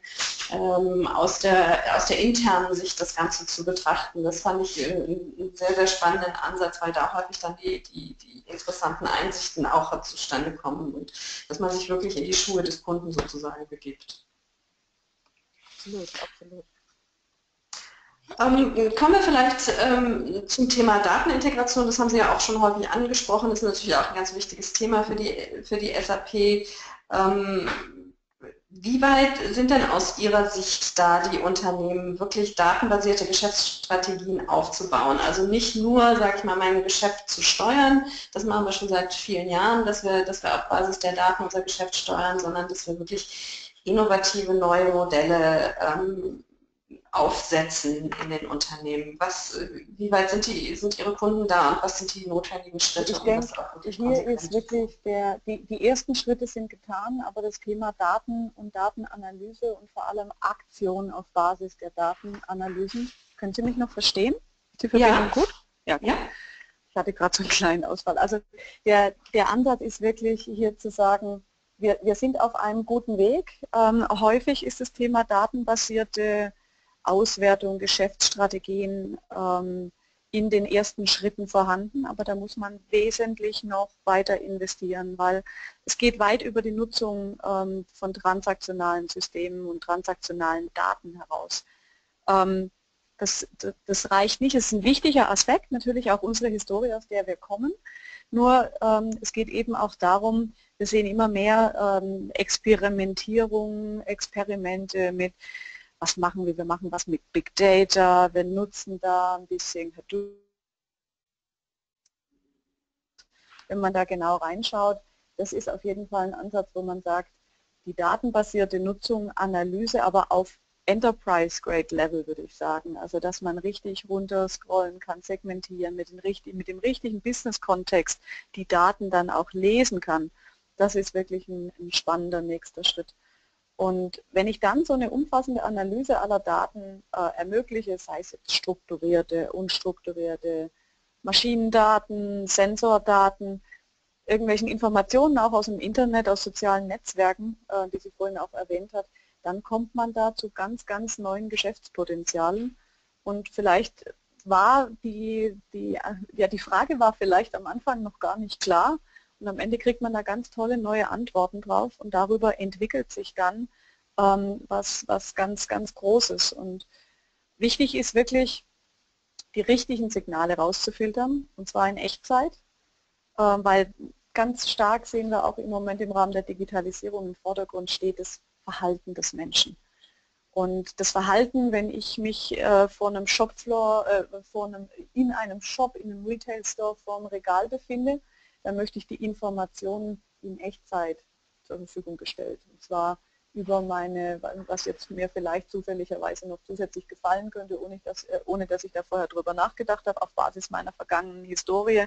aus der internen Sicht das Ganze zu betrachten. Das fand ich einen sehr, sehr spannenden Ansatz, weil da häufig dann die interessanten Einsichten auch zustande kommen und dass man sich wirklich in die Schuhe des Kunden sozusagen begibt. Absolut, absolut. Kommen wir vielleicht zum Thema Datenintegration. Das haben Sie ja auch schon häufig angesprochen. Das ist natürlich auch ein ganz wichtiges Thema für die SAP. Wie weit sind denn aus Ihrer Sicht da die Unternehmen, wirklich datenbasierte Geschäftsstrategien aufzubauen? Also nicht nur, sage ich mal, mein Geschäft zu steuern, das machen wir schon seit vielen Jahren, dass wir auf Basis der Daten unser Geschäft steuern, sondern dass wir wirklich innovative neue Modelle aufsetzen in den Unternehmen. Wie weit sind Ihre Kunden da und was sind die notwendigen Schritte, Ich um das denke, auch wirklich hier ist konsequent zu tun? wirklich die ersten Schritte sind getan, aber das Thema Daten und Datenanalyse und vor allem Aktion auf Basis der Datenanalysen. Können Sie mich noch verstehen? Ist die Verbindung Ja, gut? Ja, gut. ja. Ich hatte gerade so einen kleinen Ausfall. Also der Ansatz ist wirklich hier zu sagen, wir sind auf einem guten Weg. Häufig ist das Thema datenbasierte Auswertung, Geschäftsstrategien in den ersten Schritten vorhanden, aber da muss man wesentlich noch weiter investieren, weil es geht weit über die Nutzung von transaktionalen Systemen und transaktionalen Daten heraus. Das reicht nicht, es ist ein wichtiger Aspekt, natürlich auch unsere Historie, aus der wir kommen, nur es geht eben auch darum, wir sehen immer mehr Experimentierung, Experimente mit, was machen wir? Wir machen was mit Big Data, wir nutzen da ein bisschen Hadoop. Wenn man da genau reinschaut, das ist auf jeden Fall ein Ansatz, wo man sagt, die datenbasierte Nutzung, Analyse, aber auf Enterprise-Grade-Level würde ich sagen. Also dass man richtig runter scrollen kann, segmentieren, mit dem richtigen Business-Kontext die Daten dann auch lesen kann. Das ist wirklich ein spannender nächster Schritt. Und wenn ich dann so eine umfassende Analyse aller Daten ermögliche, sei es jetzt strukturierte, unstrukturierte Maschinendaten, Sensordaten, irgendwelchen Informationen, auch aus dem Internet, aus sozialen Netzwerken, die sie vorhin auch erwähnt hat, dann kommt man da zu ganz, ganz neuen Geschäftspotenzialen. Und vielleicht war die Frage war vielleicht am Anfang noch gar nicht klar und am Ende kriegt man da ganz tolle neue Antworten drauf und darüber entwickelt sich dann was ganz, ganz Großes. Und wichtig ist wirklich, die richtigen Signale rauszufiltern, und zwar in Echtzeit, weil ganz stark sehen wir auch im Moment im Rahmen der Digitalisierung im Vordergrund steht das Verhalten des Menschen. Und das Verhalten, wenn ich mich vor einem Shopfloor, in einem Shop, in einem Retail Store vor einem Regal befinde, dann möchte ich die Informationen in Echtzeit zur Verfügung gestellt. Und zwar über meine, was jetzt mir vielleicht zufälligerweise noch zusätzlich gefallen könnte, ohne dass ich da vorher drüber nachgedacht habe, auf Basis meiner vergangenen Historie.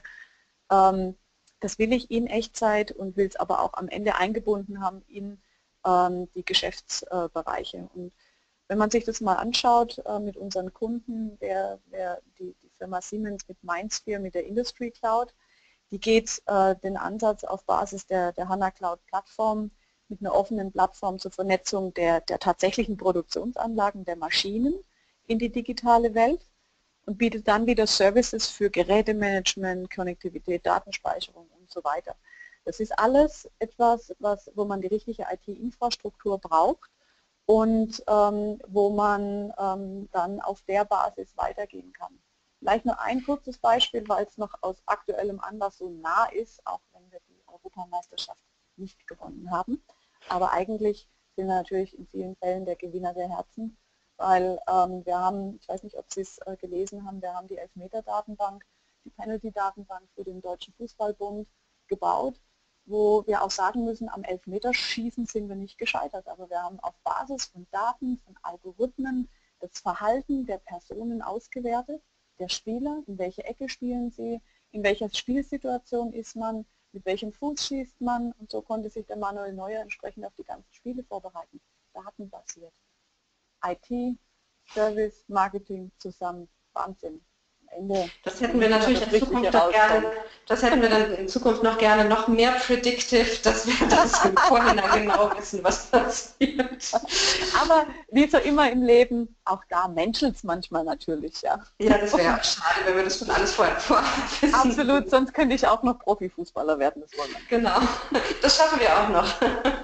Das will ich in Echtzeit und will es aber auch am Ende eingebunden haben in die Geschäftsbereiche. Und wenn man sich das mal anschaut mit unseren Kunden, die Firma Siemens mit MindSphere, mit der Industry Cloud, die geht den Ansatz auf Basis der HANA Cloud Plattform mit einer offenen Plattform zur Vernetzung der tatsächlichen Produktionsanlagen der Maschinen in die digitale Welt und bietet dann wieder Services für Gerätemanagement, Konnektivität, Datenspeicherung und so weiter. Das ist alles etwas, wo man die richtige IT-Infrastruktur braucht und wo man dann auf der Basis weitergehen kann. Vielleicht nur ein kurzes Beispiel, weil es noch aus aktuellem Anlass so nah ist, auch wenn wir die Europameisterschaft nicht gewonnen haben. Aber eigentlich sind wir natürlich in vielen Fällen der Gewinner der Herzen, weil wir haben, ich weiß nicht, ob Sie es gelesen haben, wir haben die Elfmeter-Datenbank, die Penalty-Datenbank für den Deutschen Fußballbund gebaut, wo wir auch sagen müssen, am Elfmeterschießen sind wir nicht gescheitert, aber wir haben auf Basis von Daten, von Algorithmen das Verhalten der Personen ausgewertet, der Spieler, in welche Ecke spielen sie, in welcher Spielsituation ist man, mit welchem Fuß schießt man und so konnte sich der Manuel Neuer entsprechend auf die ganzen Spiele vorbereiten. Datenbasiert. IT, Service, Marketing zusammen, Wahnsinn. Ende. Das hätten wir natürlich in Zukunft noch gerne, das hätten wir dann in Zukunft noch gerne noch mehr predictive, dass wir das im Vorhinein genau wissen, was passiert. Aber wie so immer im Leben, auch da menschelt es manchmal natürlich, ja. Ja, das wäre auch schade, wenn wir das schon alles vorher wissen. Absolut, sonst könnte ich auch noch Profifußballer werden, das wollen wir. Genau, das schaffen wir auch noch.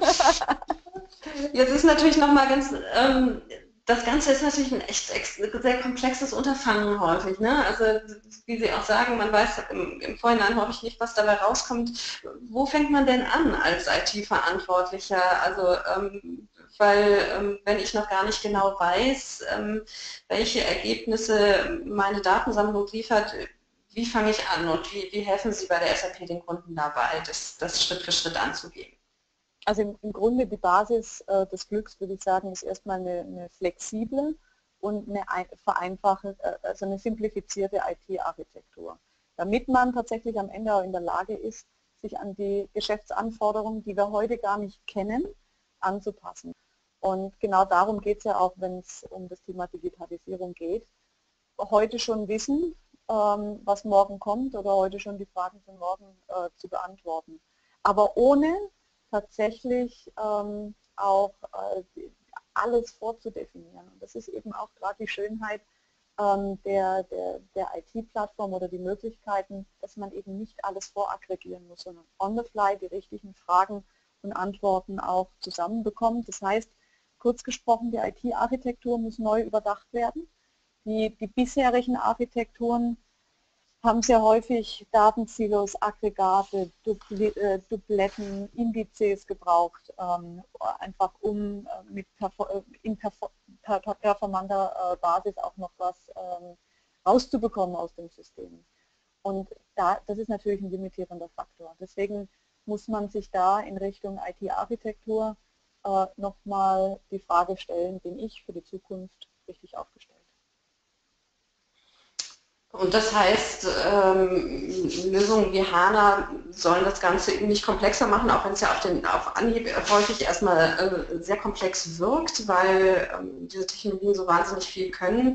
Jetzt ist natürlich nochmal ganz, das Ganze ist natürlich ein echt sehr komplexes Unterfangen häufig. Ne? Also wie Sie auch sagen, man weiß im Vorhinein häufig nicht, was dabei rauskommt. Wo fängt man denn an als IT-Verantwortlicher? Also weil wenn ich noch gar nicht genau weiß, welche Ergebnisse meine Datensammlung liefert, wie fange ich an und wie helfen Sie bei der SAP den Kunden dabei, das Schritt für Schritt anzugehen? Also im Grunde die Basis des Glücks, würde ich sagen, ist erstmal eine flexible und also eine simplifizierte IT-Architektur. Damit man tatsächlich am Ende auch in der Lage ist, sich an die Geschäftsanforderungen, die wir heute gar nicht kennen, anzupassen. Und genau darum geht es ja auch, wenn es um das Thema Digitalisierung geht. Heute schon wissen, was morgen kommt oder heute schon die Fragen von morgen zu beantworten. Aber ohne tatsächlich auch alles vorzudefinieren. Und das ist eben auch gerade die Schönheit der IT-Plattform oder die Möglichkeiten, dass man eben nicht alles voraggregieren muss, sondern on the fly die richtigen Fragen und Antworten auch zusammenbekommt. Das heißt, kurz gesprochen, die IT-Architektur muss neu überdacht werden. Die bisherigen Architekturen haben sehr häufig Datensilos, Aggregate, Dubletten, Indizes gebraucht, einfach um mit performanter Basis auch noch was rauszubekommen aus dem System. Und das ist natürlich ein limitierender Faktor. Deswegen muss man sich da in Richtung IT-Architektur nochmal die Frage stellen, bin ich für die Zukunft richtig aufgestellt? Und das heißt, Lösungen wie HANA sollen das Ganze eben nicht komplexer machen, auch wenn es ja auf Anhieb häufig erstmal sehr komplex wirkt, weil diese Technologien so wahnsinnig viel können.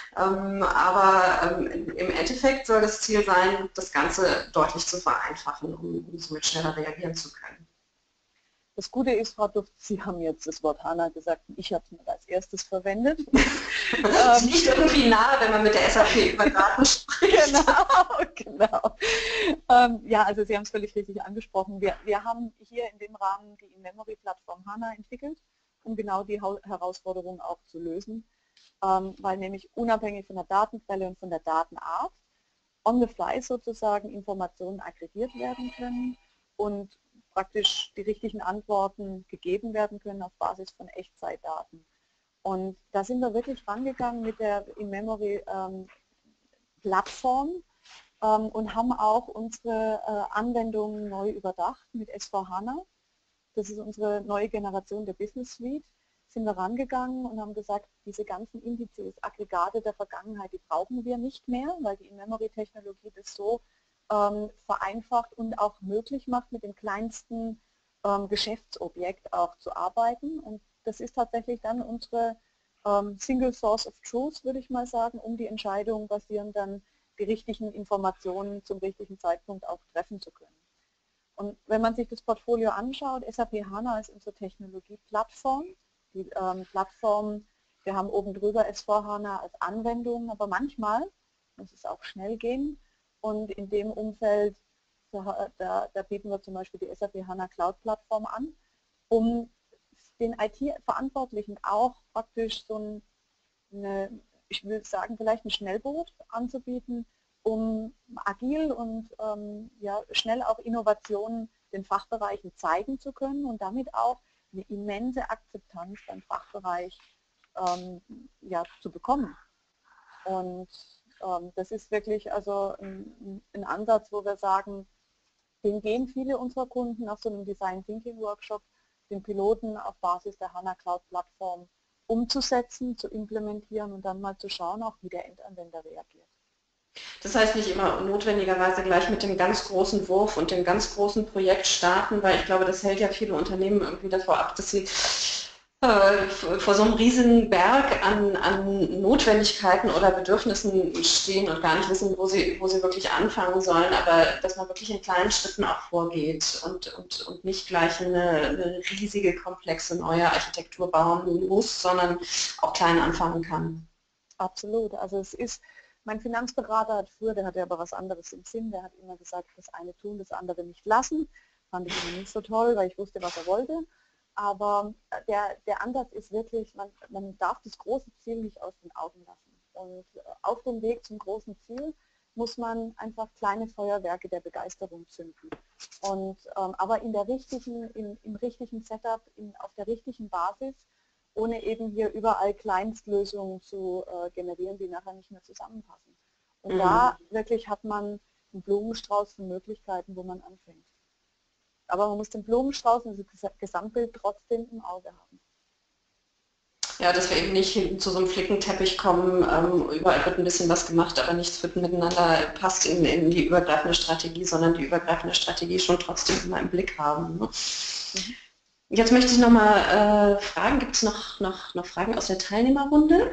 Aber im Endeffekt soll das Ziel sein, das Ganze deutlich zu vereinfachen, um somit schneller reagieren zu können. Das Gute ist, Frau Duft, Sie haben jetzt das Wort HANA gesagt, ich habe es mal als erstes verwendet. Es liegt irgendwie nahe, wenn man mit der SAP über Daten spricht. Genau. Ja, also Sie haben es völlig richtig angesprochen. Wir haben hier in dem Rahmen die In-Memory-Plattform HANA entwickelt, um genau die Herausforderung auch zu lösen, weil nämlich unabhängig von der Datenquelle und von der Datenart on the fly sozusagen Informationen aggregiert werden können und praktisch die richtigen Antworten gegeben werden können auf Basis von Echtzeitdaten. Und da sind wir wirklich rangegangen mit der In-Memory-Plattform und haben auch unsere Anwendungen neu überdacht mit S4HANA. Das ist unsere neue Generation der Business Suite. Sind wir rangegangen und haben gesagt, diese ganzen Indizes, Aggregate der Vergangenheit, die brauchen wir nicht mehr, weil die In-Memory-Technologie das so vereinfacht und auch möglich macht, mit dem kleinsten Geschäftsobjekt auch zu arbeiten. Und das ist tatsächlich dann unsere Single Source of Truth, würde ich mal sagen, um die Entscheidung basierend dann die richtigen Informationen zum richtigen Zeitpunkt auch treffen zu können. Und wenn man sich das Portfolio anschaut, SAP HANA ist unsere Technologieplattform. Die Plattform, wir haben oben drüber S4HANA als Anwendung, aber manchmal muss es auch schnell gehen. Und in dem Umfeld, da bieten wir zum Beispiel die SAP HANA Cloud Plattform an, um den IT-Verantwortlichen auch praktisch so ich würde sagen, vielleicht ein Schnellboot anzubieten, um agil und ja, schnell auch Innovationen den Fachbereichen zeigen zu können und damit auch eine immense Akzeptanz beim Fachbereich ja, zu bekommen. Und das ist wirklich also ein Ansatz, wo wir sagen, den gehen viele unserer Kunden nach so einem Design Thinking Workshop, den Piloten auf Basis der HANA Cloud Plattform umzusetzen, zu implementieren und dann mal zu schauen, auch wie der Endanwender reagiert. Das heißt nicht immer notwendigerweise gleich mit dem ganz großen Wurf und dem ganz großen Projekt starten, weil ich glaube, das hält ja viele Unternehmen irgendwie davor ab, dass sie vor so einem riesigen Berg an Notwendigkeiten oder Bedürfnissen stehen und gar nicht wissen, wo sie wirklich anfangen sollen, aber dass man wirklich in kleinen Schritten auch vorgeht und nicht gleich eine riesige, komplexe neue Architektur bauen muss, sondern auch klein anfangen kann. Absolut. Also es ist, mein Finanzberater hat früher, der hatte aber was anderes im Sinn, der hat immer gesagt, das eine tun, das andere nicht lassen. Fand ich immer nicht so toll, weil ich wusste, was er wollte. Aber der Ansatz ist wirklich, man darf das große Ziel nicht aus den Augen lassen. Und auf dem Weg zum großen Ziel muss man einfach kleine Feuerwerke der Begeisterung zünden. Und, aber in der im richtigen Setup, auf der richtigen Basis, ohne eben hier überall Kleinstlösungen zu generieren, die nachher nicht mehr zusammenpassen. Und da wirklich hat man einen Blumenstrauß von Möglichkeiten, wo man anfängt. Aber man muss den Blumenstrauß und das Gesamtbild trotzdem im Auge haben. Ja, dass wir eben nicht hinten zu so einem Flickenteppich kommen, überall wird ein bisschen was gemacht, aber nichts wird miteinander passt in die übergreifende Strategie, sondern die übergreifende Strategie schon trotzdem immer im Blick haben. Ne? Jetzt möchte ich nochmal fragen, gibt es noch Fragen aus der Teilnehmerrunde?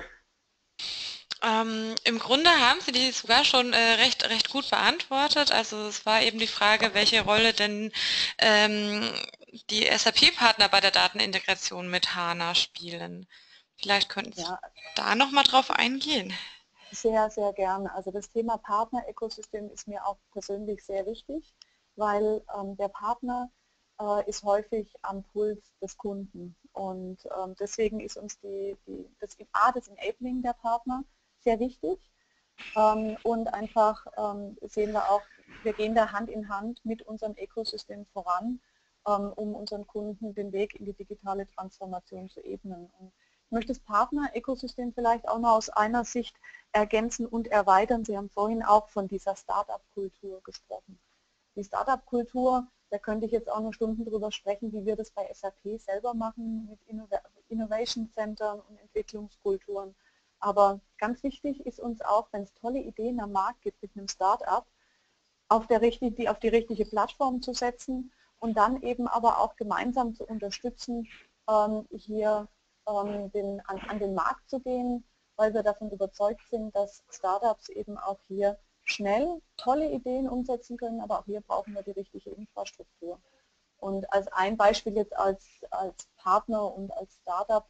Im Grunde haben Sie die sogar schon recht gut beantwortet. Also es war eben die Frage, welche Rolle denn die SAP-Partner bei der Datenintegration mit HANA spielen. Vielleicht könnten Sie da nochmal drauf eingehen. Sehr, sehr gerne. Also das Thema Partner-Ökosystem ist mir auch persönlich sehr wichtig, weil der Partner ist häufig am Puls des Kunden. Und deswegen ist uns das Enabling der Partner sehr wichtig. Und einfach sehen wir auch, wir gehen da Hand in Hand mit unserem Ökosystem voran, um unseren Kunden den Weg in die digitale Transformation zu ebnen. Und ich möchte das Partner-Ökosystem vielleicht auch noch aus einer Sicht ergänzen und erweitern. Sie haben vorhin auch von dieser Startup-Kultur gesprochen. Die Startup-Kultur, da könnte ich jetzt auch noch Stunden drüber sprechen, wie wir das bei SAP selber machen mit Innovation Centern und Entwicklungskulturen. Aber ganz wichtig ist uns auch, wenn es tolle Ideen am Markt gibt mit einem Start-up, die auf die richtige Plattform zu setzen und dann eben aber auch gemeinsam zu unterstützen, hier an den Markt zu gehen, weil wir davon überzeugt sind, dass Startups eben auch hier schnell tolle Ideen umsetzen können, aber auch hier brauchen wir die richtige Infrastruktur. Und als ein Beispiel jetzt als Partner und als Startup,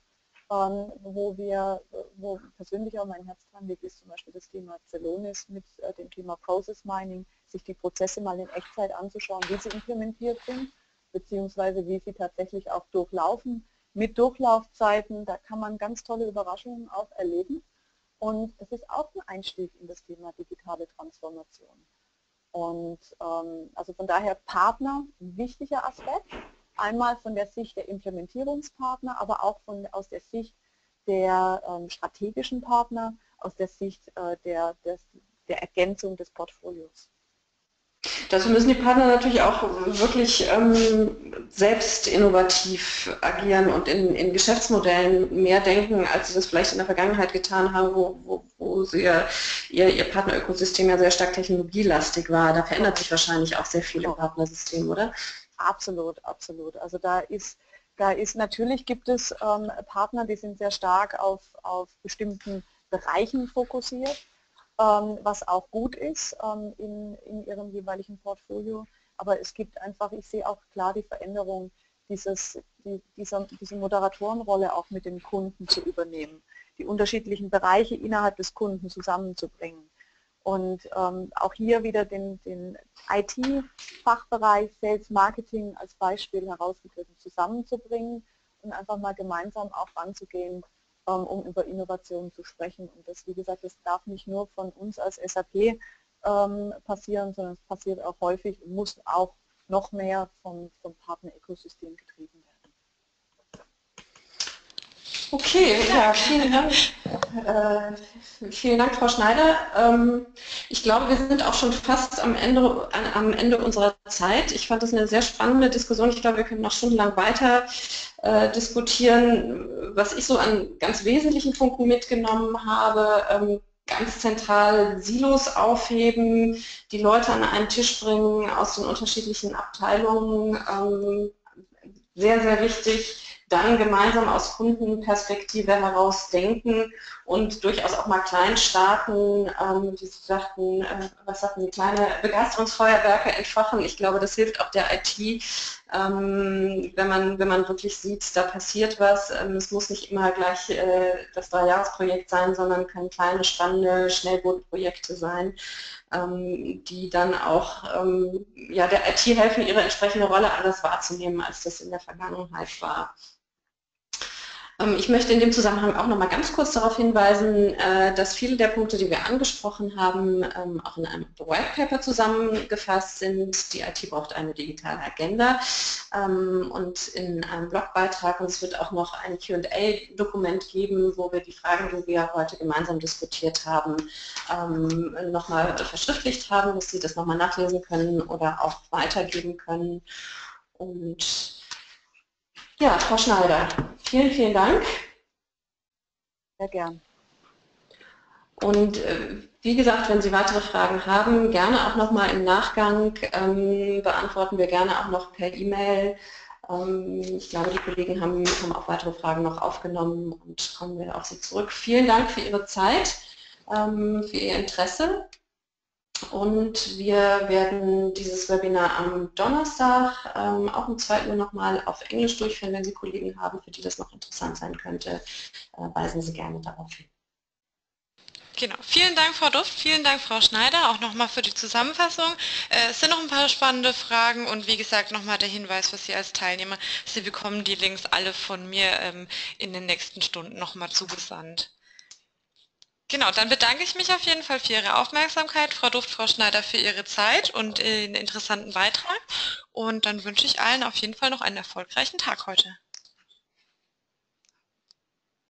wo persönlich auch mein Herz dran liegt, ist zum Beispiel das Thema Celonis mit dem Thema Process Mining, sich die Prozesse mal in Echtzeit anzuschauen, wie sie implementiert sind, beziehungsweise wie sie tatsächlich auch durchlaufen. Mit Durchlaufzeiten, da kann man ganz tolle Überraschungen auch erleben. Und es ist auch ein Einstieg in das Thema digitale Transformation. Und also von daher Partner, ein wichtiger Aspekt, einmal von der Sicht der Implementierungspartner, aber auch aus der Sicht der strategischen Partner, aus der Sicht der Ergänzung des Portfolios. Dazu müssen die Partner natürlich auch wirklich selbst innovativ agieren und in Geschäftsmodellen mehr denken, als sie das vielleicht in der Vergangenheit getan haben, wo ihr Partnerökosystem ja sehr stark technologielastig war. Da verändert sich wahrscheinlich auch sehr viel im Partnersystem, oder? Absolut, absolut. Also natürlich gibt es Partner, die sind sehr stark auf bestimmten Bereichen fokussiert, was auch gut ist in ihrem jeweiligen Portfolio. Aber es gibt einfach, ich sehe auch klar die Veränderung, diese Moderatorenrolle auch mit den Kunden zu übernehmen, die unterschiedlichen Bereiche innerhalb des Kunden zusammenzubringen. Und auch hier wieder den IT-Fachbereich, Sales Marketing als Beispiel herausgegriffen, zusammenzubringen und einfach mal gemeinsam auch ranzugehen, um über Innovation zu sprechen. Und das, wie gesagt, das darf nicht nur von uns als SAP passieren, sondern es passiert auch häufig und muss auch noch mehr vom Partner-Ökosystem getrieben werden. Okay, ja, vielen Dank. Vielen Dank, Frau Schneider. Ich glaube, wir sind auch schon fast am Ende unserer Zeit. Ich fand das eine sehr spannende Diskussion. Ich glaube, wir können noch stundenlang weiter diskutieren. Was ich so an ganz wesentlichen Punkten mitgenommen habe, ganz zentral Silos aufheben, die Leute an einen Tisch bringen aus den unterschiedlichen Abteilungen, sehr, sehr wichtig. Dann gemeinsam aus Kundenperspektive heraus denken und durchaus auch mal klein starten, wie Sie sagten, kleine Begeisterungsfeuerwerke entfachen. Ich glaube, das hilft auch der IT, wenn man wirklich sieht, da passiert was. Es muss nicht immer gleich das Dreijahresprojekt sein, sondern können kleine, spannende Schnellbootprojekte sein, die dann auch der IT helfen, ihre entsprechende Rolle anders wahrzunehmen, als das in der Vergangenheit war. Ich möchte in dem Zusammenhang auch noch mal ganz kurz darauf hinweisen, dass viele der Punkte, die wir angesprochen haben, auch in einem White Paper zusammengefasst sind. Die IT braucht eine digitale Agenda und in einem Blogbeitrag, und es wird auch noch ein Q&A-Dokument geben, wo wir die Fragen, die wir heute gemeinsam diskutiert haben, nochmal verschriftlicht haben, dass Sie das nochmal nachlesen können oder auch weitergeben können. Und ja, Frau Schneider, vielen, vielen Dank. Sehr gern. Und wie gesagt, wenn Sie weitere Fragen haben, gerne auch nochmal im Nachgang, beantworten wir gerne auch noch per E-Mail. Ich glaube, die Kollegen haben auch weitere Fragen noch aufgenommen und kommen wir auf Sie zurück. Vielen Dank für Ihre Zeit, für Ihr Interesse. Und wir werden dieses Webinar am Donnerstag auch um 2 Uhr nochmal auf Englisch durchführen. Wenn Sie Kollegen haben, für die das noch interessant sein könnte, weisen Sie gerne darauf hin. Genau. Vielen Dank, Frau Duft, vielen Dank, Frau Schneider, auch nochmal für die Zusammenfassung. Es sind noch ein paar spannende Fragen und wie gesagt nochmal der Hinweis für Sie als Teilnehmer, Sie bekommen die Links alle von mir in den nächsten Stunden nochmal zugesandt. Genau, dann bedanke ich mich auf jeden Fall für Ihre Aufmerksamkeit, Frau Duft, Frau Schneider, für Ihre Zeit und den interessanten Beitrag. Und dann wünsche ich allen auf jeden Fall noch einen erfolgreichen Tag heute.